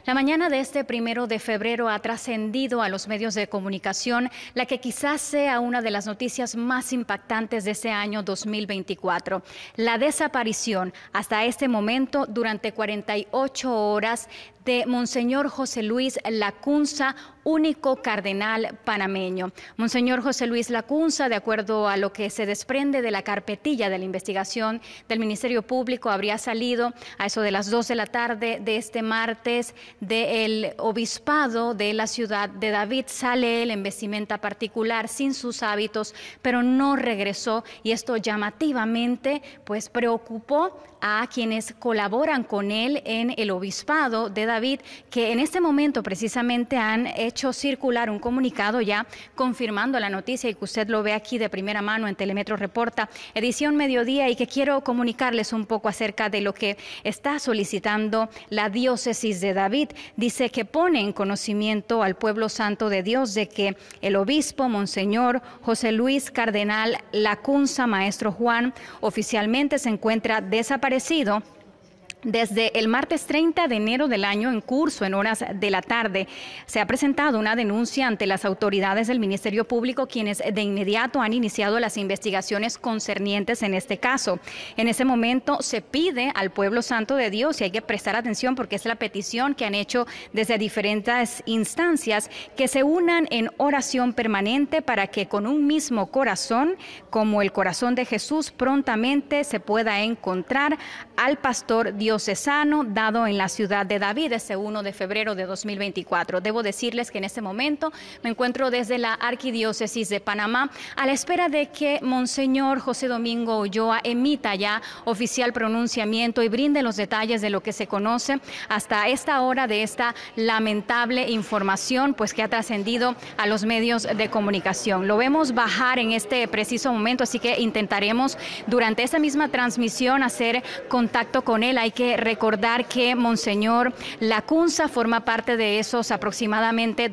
La mañana de este 1 de febrero ha trascendido a los medios de comunicación la que quizás sea una de las noticias más impactantes de este año 2024. La desaparición hasta este momento durante 48 horas de Monseñor José Luis Lacunza, único cardenal panameño. Monseñor José Luis Lacunza, de acuerdo a lo que se desprende de la carpetilla de la investigación del Ministerio Público, habría salido a eso de las 2 de la tarde de este martes del obispado de la ciudad de David. Sale él en vestimenta particular, sin sus hábitos, pero no regresó, y esto llamativamente pues preocupó a quienes colaboran con él en el obispado de David, que en este momento precisamente han hecho circular un comunicado ya confirmando la noticia, y que usted lo ve aquí de primera mano en Telemetro Reporta, edición mediodía, y que quiero comunicarles un poco acerca de lo que está solicitando la diócesis de David. Dice que pone en conocimiento al pueblo santo de Dios de que el obispo Monseñor José Luis Cardenal Lacunza, Maestro Juan, oficialmente se encuentra desaparecido desde el martes 30 de enero del año en curso, en horas de la tarde. Se ha presentado una denuncia ante las autoridades del Ministerio Público, quienes de inmediato han iniciado las investigaciones concernientes en este caso. En ese momento se pide al pueblo santo de Dios, y hay que prestar atención porque es la petición que han hecho desde diferentes instancias, que se unan en oración permanente para que con un mismo corazón, como el corazón de Jesús, prontamente se pueda encontrar al pastor diocesano dado en la ciudad de David ese 1 de febrero de 2024. Debo decirles que en este momento me encuentro desde la Arquidiócesis de Panamá a la espera de que Monseñor José Domingo Ulloa emita ya oficial pronunciamiento y brinde los detalles de lo que se conoce hasta esta hora de esta lamentable información pues que ha trascendido a los medios de comunicación. Lo vemos bajar en este preciso momento, así que intentaremos durante esta misma transmisión hacer contacto con él. Hay que recordar que Monseñor Lacunza forma parte de esos aproximadamente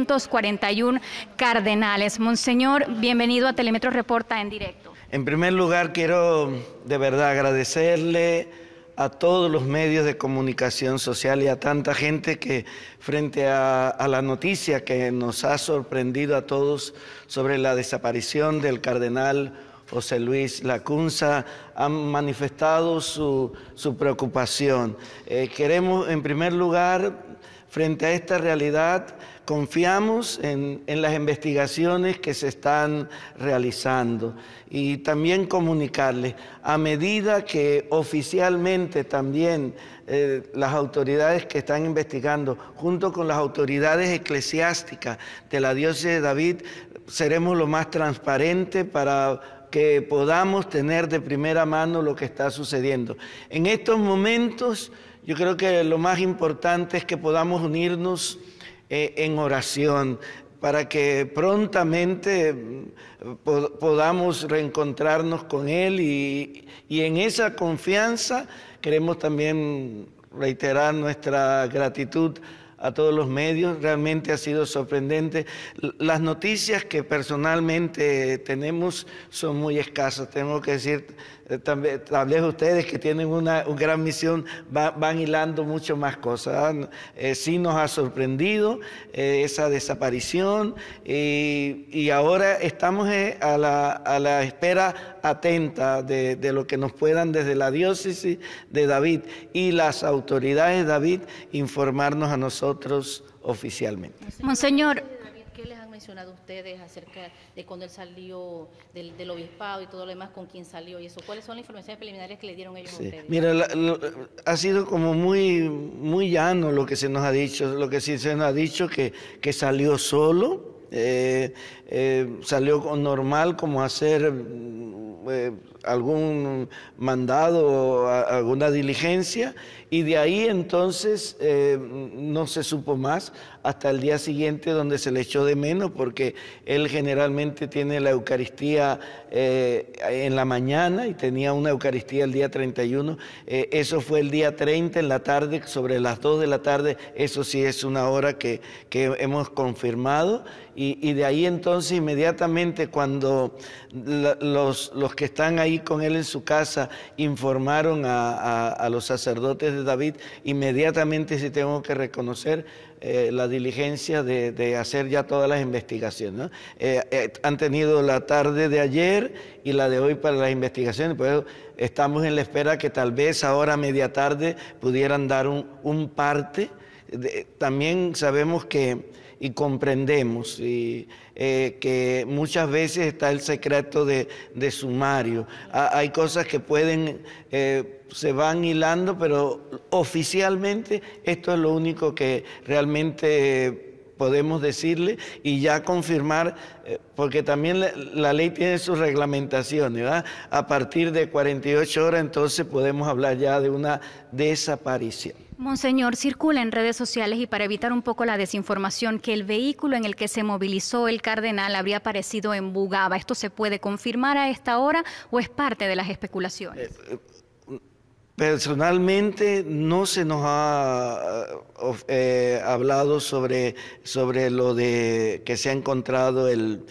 241 cardenales. Monseñor, bienvenido a Telemetro Reporta en directo. En primer lugar, quiero de verdad agradecerle a todos los medios de comunicación social y a tanta gente que frente a la noticia que nos ha sorprendido a todos sobre la desaparición del cardenal José Luis Lacunza, han manifestado su preocupación. Queremos, en primer lugar, frente a esta realidad, confiamos en las investigaciones que se están realizando, y también comunicarles, a medida que oficialmente también las autoridades que están investigando, junto con las autoridades eclesiásticas de la diócesis de David, seremos lo más transparentes para que podamos tener de primera mano lo que está sucediendo. En estos momentos, yo creo que lo más importante es que podamos unirnos en oración para que prontamente podamos reencontrarnos con él, y en esa confianza queremos también reiterar nuestra gratitud a todos los medios. Realmente ha sido sorprendente. Las noticias que personalmente tenemos son muy escasas. Tengo que decir, tal vez ustedes que tienen una gran misión van hilando mucho más cosas. Sí nos ha sorprendido esa desaparición, y ahora estamos a la espera atenta de lo que nos puedan desde la diócesis de David y las autoridades de David informarnos a nosotros oficialmente. Monseñor, ¿qué les han mencionado ustedes acerca de cuando él salió del obispado y todo lo demás, con quién salió y eso? ¿Cuáles son las informaciones preliminares que le dieron ellos a ustedes? Mira, ha sido como muy llano lo que se nos ha dicho. Lo que sí se nos ha dicho que salió solo, salió normal como hacer algún mandado o alguna diligencia, y de ahí entonces no se supo más hasta el día siguiente, donde se le echó de menos porque él generalmente tiene la Eucaristía en la mañana, y tenía una Eucaristía el día 31. Eso fue el día 30 en la tarde, sobre las 2 de la tarde. Eso sí es una hora que hemos confirmado, y y de ahí entonces inmediatamente cuando los que están ahí con él en su casa informaron a los sacerdotes de David, inmediatamente sí tengo que reconocer la diligencia de hacer ya todas las investigaciones, ¿no? Han tenido la tarde de ayer y la de hoy para las investigaciones, por eso estamos en la espera que tal vez ahora a media tarde pudieran dar un parte. También sabemos que y comprendemos que muchas veces está el secreto de sumario. Hay cosas que pueden, se van hilando, pero oficialmente esto es lo único que realmente podemos decirle y ya confirmar, porque también la ley tiene sus reglamentaciones, ¿verdad? A partir de 48 horas entonces podemos hablar ya de una desaparición. Monseñor, circula en redes sociales y para evitar un poco la desinformación que el vehículo en el que se movilizó el cardenal habría aparecido en Bugaba. ¿Esto se puede confirmar a esta hora o es parte de las especulaciones? Personalmente no se nos ha hablado sobre lo de que se ha encontrado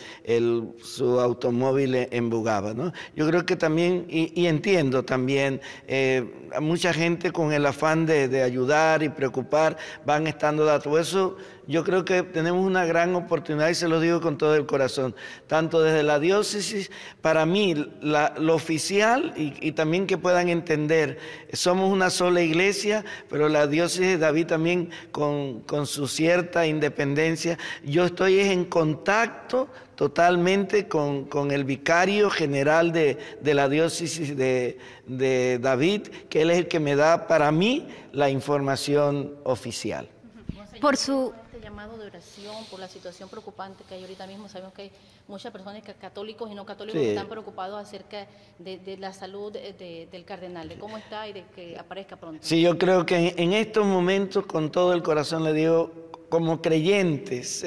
su automóvil en Bugaba, ¿no? Yo creo que también, y entiendo también, mucha gente con el afán de ayudar y preocupar van estando datos. Eso yo creo que tenemos una gran oportunidad y se lo digo con todo el corazón, tanto desde la diócesis, para mí lo oficial y también que puedan entender, somos una sola iglesia, pero la diócesis de David también con su cierta independencia. Yo estoy en contacto totalmente con el vicario general de la diócesis de David, que él es el que me da para mí la información oficial. Por su llamado de oración por la situación preocupante que hay ahorita mismo. Sabemos que hay muchas personas, católicos y no católicos, que están preocupados acerca de la salud del cardenal, de cómo está y de que aparezca pronto. Sí, yo creo que en estos momentos, con todo el corazón le digo, como creyentes,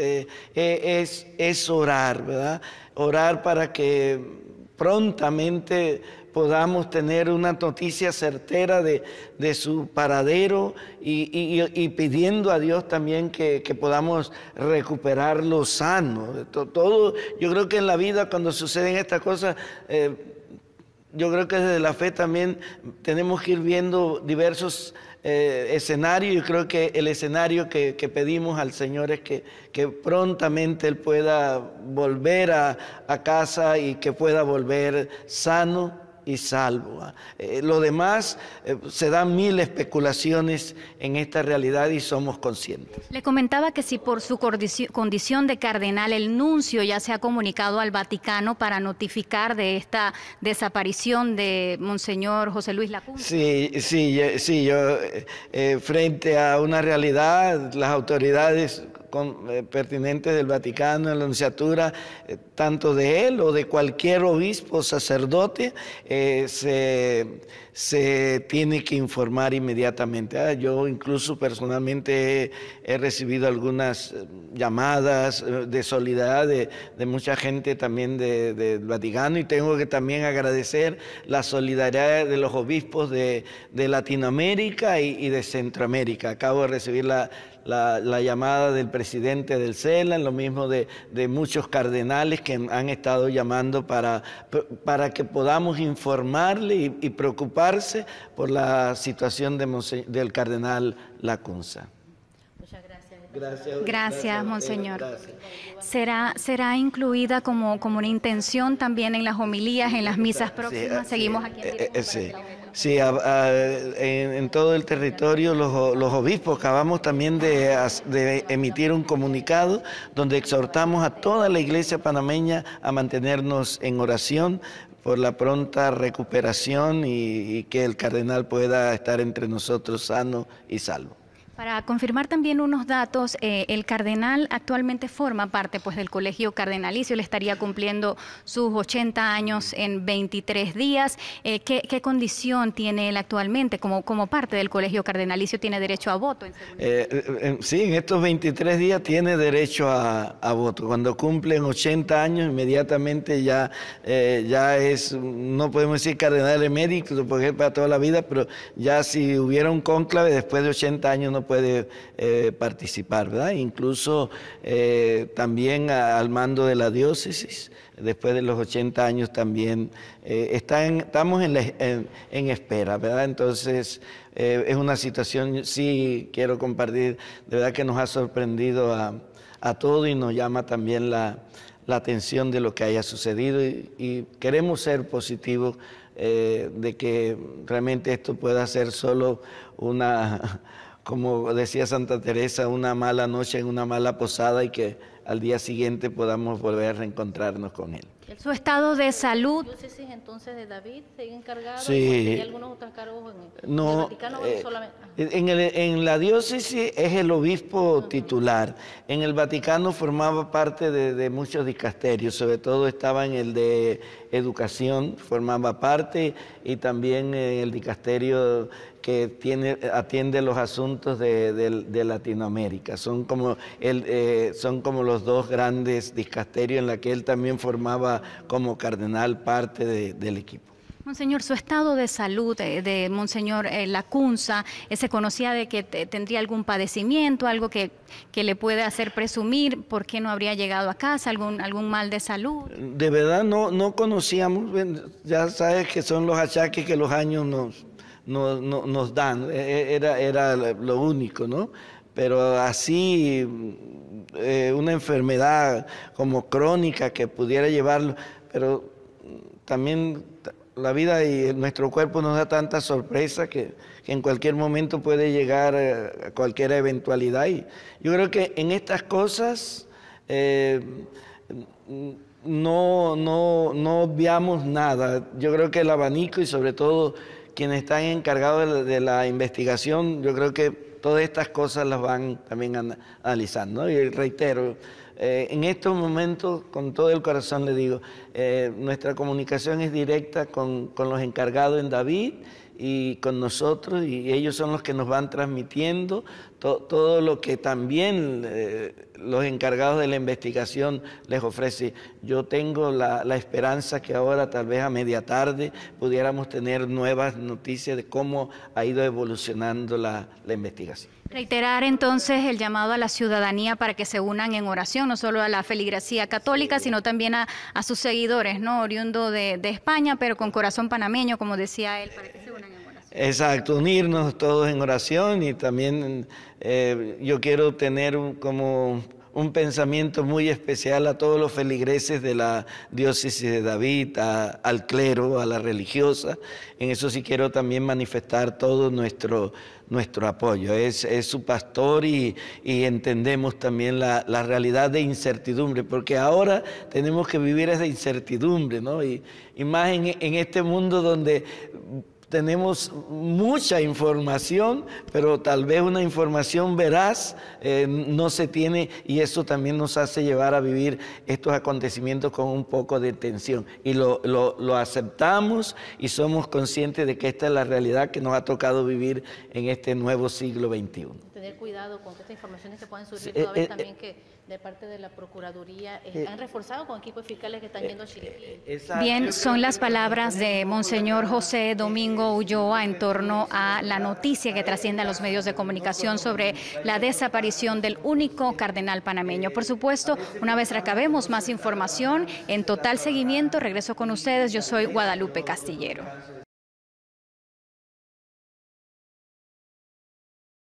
es orar, ¿verdad? Orar para que prontamente podamos tener una noticia certera de su paradero y pidiendo a Dios también que podamos recuperarlo sano. Todo, yo creo que en la vida cuando suceden estas cosas, yo creo que desde la fe también tenemos que ir viendo diversos escenarios. Yo creo que el escenario que pedimos al Señor es que prontamente Él pueda volver a casa y que pueda volver sano y salvo. Lo demás, se dan mil especulaciones en esta realidad y somos conscientes. Le comentaba que si por su condición de cardenal el nuncio ya se ha comunicado al Vaticano para notificar de esta desaparición de Monseñor José Luis Lacunza. Sí, yo frente a una realidad, las autoridades pertinentes del Vaticano, en la nunciatura, tanto de él o de cualquier obispo, sacerdote, se tiene que informar inmediatamente. Yo incluso personalmente he recibido algunas llamadas de solidaridad de mucha gente también del Vaticano, y tengo que también agradecer la solidaridad de los obispos de Latinoamérica y de Centroamérica. Acabo de recibir la llamada del presidente del CELA, lo mismo de muchos cardenales que han estado llamando para que podamos informarle y preocuparse por la situación del cardenal Lacunza. Muchas gracias. Gracias, Monseñor. ¿Será incluida como una intención también en las homilías, en las misas próximas? Seguimos aquí en Sí, en todo el territorio los obispos acabamos también de emitir un comunicado donde exhortamos a toda la iglesia panameña a mantenernos en oración por la pronta recuperación y que el cardenal pueda estar entre nosotros sano y salvo. Para confirmar también unos datos, el cardenal actualmente forma parte del Colegio Cardenalicio, él estaría cumpliendo sus 80 años en 23 días. ¿Qué condición tiene él actualmente como parte del Colegio Cardenalicio? ¿Tiene derecho a voto? Sí, en estos 23 días tiene derecho a voto. Cuando cumplen 80 años, inmediatamente ya es, no podemos decir cardenal emérito, porque es para toda la vida, pero ya si hubiera un cónclave después de 80 años no puede participar, ¿verdad? Incluso también al mando de la diócesis, después de los 80 años también estamos en espera, ¿verdad? Entonces es una situación, sí quiero compartir, de verdad que nos ha sorprendido a todos y nos llama también la atención de lo que haya sucedido y queremos ser positivos de que realmente esto pueda ser solo una, como decía Santa Teresa, una mala noche en una mala posada y que al día siguiente podamos volver a reencontrarnos con él. Su estado de salud. ¿Diócesis entonces de David sigue encargado? Sí. ¿Tenía algunos otros cargos en el Vaticano? Solamente? En la diócesis es el obispo titular. En el Vaticano formaba parte de muchos dicasterios, sobre todo estaba en el de educación, formaba parte, y también en el dicasterio que atiende los asuntos de Latinoamérica. Son como los dos grandes dicasterios en la que él también formaba como cardenal parte del equipo. Monseñor, su estado de salud de Monseñor Lacunza, se conocía de que tendría algún padecimiento, algo que le puede hacer presumir por qué no habría llegado a casa, algún mal de salud. De verdad no conocíamos, ya sabes que son los achaques que los años nos dan, era lo único, ¿no? Pero así una enfermedad como crónica que pudiera llevarlo, pero también la vida y nuestro cuerpo nos da tanta sorpresa que en cualquier momento puede llegar a cualquier eventualidad. Y yo creo que en estas cosas no obviamos nada. Yo creo que el abanico y sobre todo quienes están encargados de la investigación, yo creo que todas estas cosas las van también analizando, ¿no? Y reitero, en estos momentos, con todo el corazón le digo, nuestra comunicación es directa con los encargados en David y con nosotros, y ellos son los que nos van transmitiendo todo lo que también los encargados de la investigación les ofrece. Yo tengo la esperanza que ahora, tal vez a media tarde, pudiéramos tener nuevas noticias de cómo ha ido evolucionando la investigación. Reiterar entonces el llamado a la ciudadanía para que se unan en oración, no solo a la feligresía católica, sino también a sus seguidores, ¿no? Oriundo de España, pero con corazón panameño, como decía él, para que se unan en oración. Exacto, unirnos todos en oración, y también yo quiero tener como un pensamiento muy especial a todos los feligreses de la diócesis de David, al clero, a la religiosa. En eso sí quiero también manifestar todo nuestro apoyo. Es su pastor y entendemos también la realidad de incertidumbre, porque ahora tenemos que vivir esa incertidumbre, ¿no? Y más en este mundo donde tenemos mucha información, pero tal vez una información veraz no se tiene, y eso también nos hace llevar a vivir estos acontecimientos con un poco de tensión. Y lo aceptamos y somos conscientes de que esta es la realidad que nos ha tocado vivir en este nuevo siglo XXI. Tener cuidado con estas informaciones que pueden surgir, toda vez también que de parte de la Procuraduría han reforzado con equipos fiscales que están yendo a Chiriquí. Bien, son las palabras de Monseñor José Domingo Ulloa en torno a la noticia que trasciende a los medios de comunicación sobre la desaparición del único cardenal panameño. Por supuesto, una vez recabemos más información, en total seguimiento, regreso con ustedes. Yo soy Guadalupe Castillero.